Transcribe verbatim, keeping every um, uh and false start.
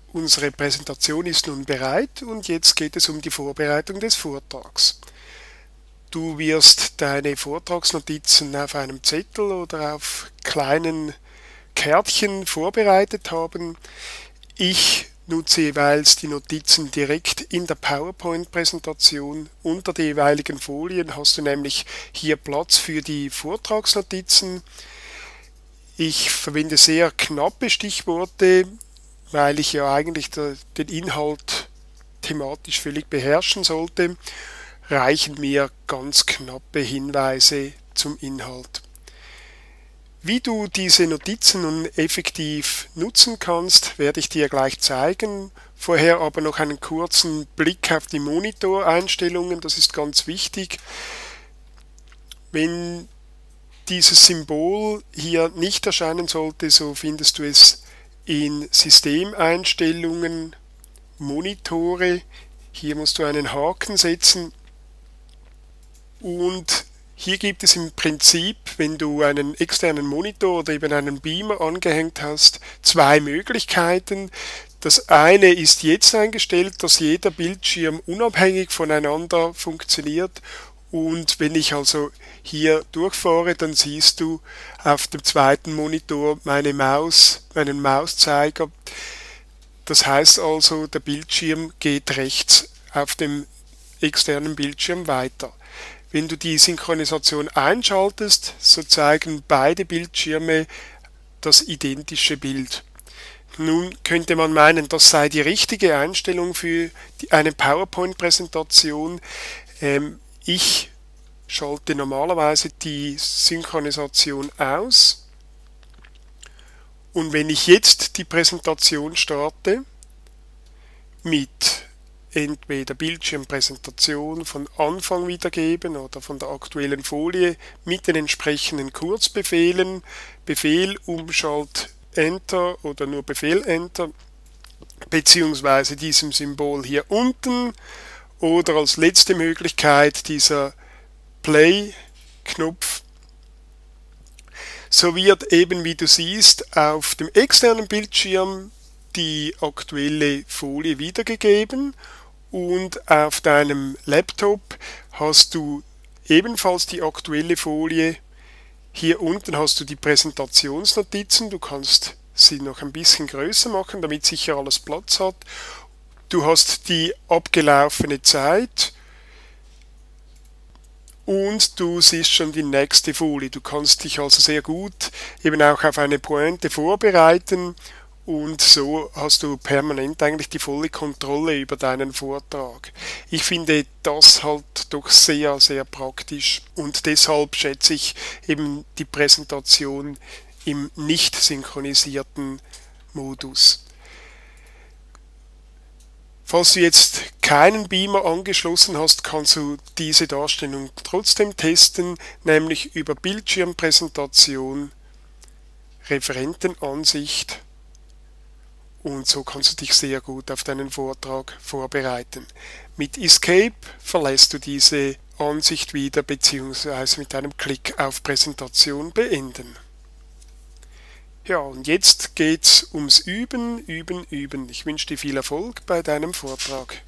Unsere Präsentation ist nun bereit und jetzt geht es um die Vorbereitung des Vortrags. Du wirst deine Vortragsnotizen auf einem Zettel oder auf kleinen Kärtchen vorbereitet haben. Ich nutze jeweils die Notizen direkt in der PowerPoint-Präsentation. Unter den jeweiligen Folien hast du nämlich hier Platz für die Vortragsnotizen. Ich verwende sehr knappe Stichworte, weil ich ja eigentlich der, den Inhalt thematisch völlig beherrschen sollte, reichen mir ganz knappe Hinweise zum Inhalt. Wie du diese Notizen nun effektiv nutzen kannst, werde ich dir gleich zeigen. Vorher aber noch einen kurzen Blick auf die Monitoreinstellungen, das ist ganz wichtig. Wenn dieses Symbol hier nicht erscheinen sollte, so findest du es in Systemeinstellungen, Monitore. Hier musst du einen Haken setzen und hier gibt es im Prinzip, wenn du einen externen Monitor oder eben einen Beamer angehängt hast, zwei Möglichkeiten. Das eine ist jetzt eingestellt, dass jeder Bildschirm unabhängig voneinander funktioniert. Und wenn ich also hier durchfahre, dann siehst du auf dem zweiten Monitor meine Maus, meinen Mauszeiger. Das heißt also, der Bildschirm geht rechts auf dem externen Bildschirm weiter. Wenn du die Synchronisation einschaltest, so zeigen beide Bildschirme das identische Bild. Nun könnte man meinen, das sei die richtige Einstellung für eine PowerPoint-Präsentation. Ähm, ich schalte normalerweise die Synchronisation aus und wenn ich jetzt die Präsentation starte mit entweder Bildschirmpräsentation von Anfang wiedergeben oder von der aktuellen Folie mit den entsprechenden Kurzbefehlen, Befehl Umschalt Enter oder nur Befehl Enter, beziehungsweise diesem Symbol hier unten oder als letzte Möglichkeit dieser Play-Knopf. So wird eben, wie du siehst, auf dem externen Bildschirm die aktuelle Folie wiedergegeben und auf deinem Laptop hast du ebenfalls die aktuelle Folie. Hier unten hast du die Präsentationsnotizen, du kannst sie noch ein bisschen größer machen, damit sicher alles Platz hat. Du hast die abgelaufene Zeit und du siehst schon die nächste Folie. Du kannst dich also sehr gut eben auch auf eine Pointe vorbereiten und so hast du permanent eigentlich die volle Kontrolle über deinen Vortrag. Ich finde das halt doch sehr, sehr praktisch und deshalb schätze ich eben die Präsentation im nicht synchronisierten Modus. Falls du jetzt keinen Beamer angeschlossen hast, kannst du diese Darstellung trotzdem testen, nämlich über Bildschirmpräsentation, Referentenansicht. Und so kannst du dich sehr gut auf deinen Vortrag vorbereiten. Mit Escape verlässt du diese Ansicht wieder bzw. mit einem Klick auf Präsentation beenden. Ja, und jetzt geht's ums Üben, Üben, Üben. Ich wünsche dir viel Erfolg bei deinem Vortrag.